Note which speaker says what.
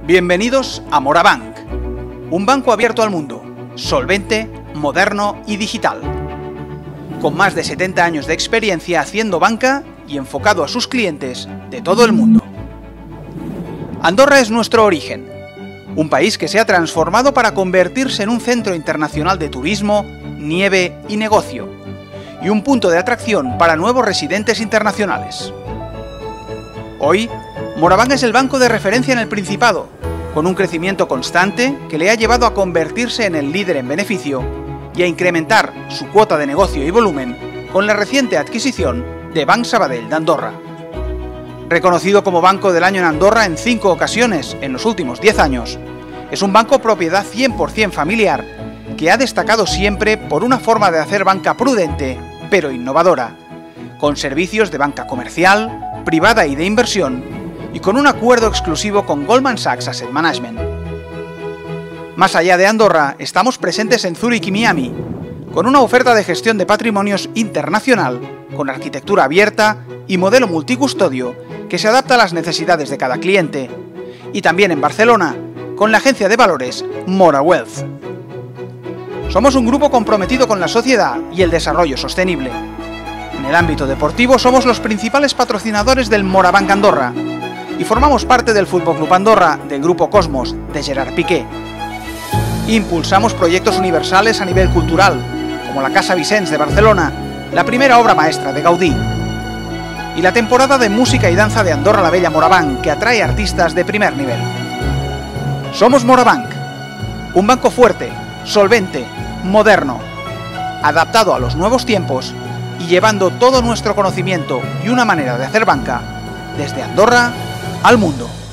Speaker 1: Bienvenidos a Morabanc, un banco abierto al mundo, solvente, moderno y digital. Con más de 70 años de experiencia haciendo banca y enfocado a sus clientes de todo el mundo. Andorra es nuestro origen, un país que se ha transformado para convertirse en un centro internacional de turismo, nieve y negocio, y un punto de atracción para nuevos residentes internacionales. Hoy, Morabanc es el banco de referencia en el Principado, con un crecimiento constante que le ha llevado a convertirse en el líder en beneficio y a incrementar su cuota de negocio y volumen con la reciente adquisición de Banc Sabadell de Andorra. Reconocido como Banco del Año en Andorra en 5 ocasiones en los últimos 10 años, es un banco propiedad 100% familiar que ha destacado siempre por una forma de hacer banca prudente, pero innovadora, con servicios de banca comercial, privada y de inversión, y con un acuerdo exclusivo con Goldman Sachs Asset Management. Más allá de Andorra, estamos presentes en Zúrich y Miami, con una oferta de gestión de patrimonios internacional, con arquitectura abierta y modelo multicustodio que se adapta a las necesidades de cada cliente, y también en Barcelona, con la agencia de valores Mora Wealth. Somos un grupo comprometido con la sociedad y el desarrollo sostenible. En el ámbito deportivo somos los principales patrocinadores del Morabanc Andorra y formamos parte del Fútbol Club Andorra del Grupo Cosmos de Gerard Piqué. Impulsamos proyectos universales a nivel cultural, como la Casa Vicens de Barcelona, la primera obra maestra de Gaudí, y la temporada de música y danza de Andorra la Bella Morabanc, que atrae artistas de primer nivel. Somos Morabanc, un banco fuerte, solvente, moderno, adaptado a los nuevos tiempos y llevando todo nuestro conocimiento y una manera de hacer banca desde Andorra al mundo.